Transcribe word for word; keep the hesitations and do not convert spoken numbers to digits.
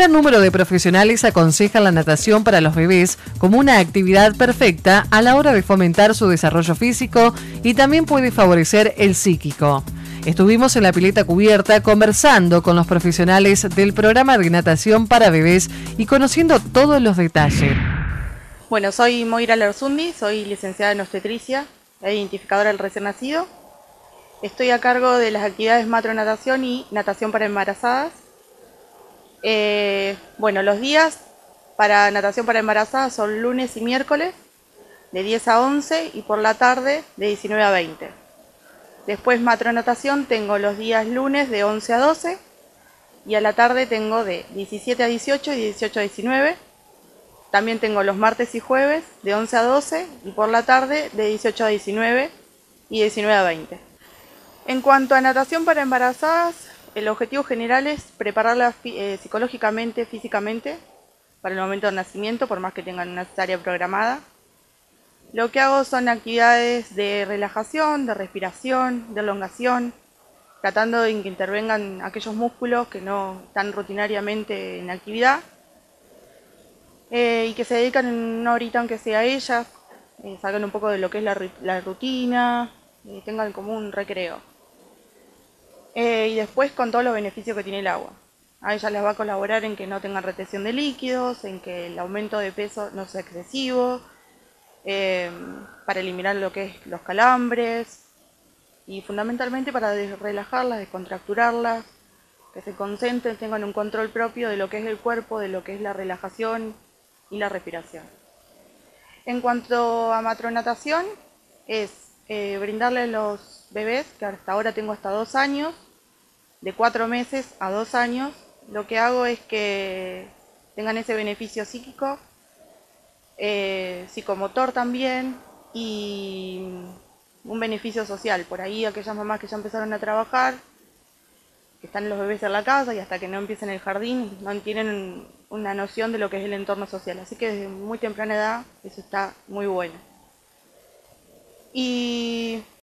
gran número de profesionales aconsejan la natación para los bebés como una actividad perfecta a la hora de fomentar su desarrollo físico y también puede favorecer el psíquico. Estuvimos en la pileta cubierta conversando con los profesionales del programa de natación para bebés y conociendo todos los detalles. Bueno, soy Moira Lersundi, soy licenciada en obstetricia e identificadora del recién nacido. Estoy a cargo de las actividades matronatación y natación para embarazadas. Eh, bueno, los días para natación para embarazadas son lunes y miércoles de diez a once y por la tarde de diecinueve a veinte. Después matronatación tengo los días lunes de once a doce y a la tarde tengo de diecisiete a dieciocho y dieciocho a diecinueve. También tengo los martes y jueves de once a doce y por la tarde de dieciocho a diecinueve y diecinueve a veinte. En cuanto a natación para embarazadas, el objetivo general es prepararlas eh, psicológicamente, físicamente, para el momento del nacimiento, por más que tengan una cesárea programada. Lo que hago son actividades de relajación, de respiración, de elongación, tratando de que intervengan aquellos músculos que no están rutinariamente en actividad eh, y que se dedican una horita aunque sea a ellas, eh, salgan un poco de lo que es la, la rutina, eh, tengan como un recreo. Eh, y después con todos los beneficios que tiene el agua. A ella les va a colaborar en que no tengan retención de líquidos, en que el aumento de peso no sea excesivo, eh, para eliminar lo que es los calambres y fundamentalmente para relajarlas, descontracturarlas, que se concentren, tengan un control propio de lo que es el cuerpo, de lo que es la relajación y la respiración. En cuanto a matronatación, es eh, brindarle a los bebés, que hasta ahora tengo hasta dos años, de cuatro meses a dos años, lo que hago es que tengan ese beneficio psíquico, eh, psicomotor también y un beneficio social. Por ahí aquellas mamás que ya empezaron a trabajar, que están los bebés en la casa y hasta que no empiecen el jardín no tienen una noción de lo que es el entorno social. Así que desde muy temprana edad eso está muy bueno. Y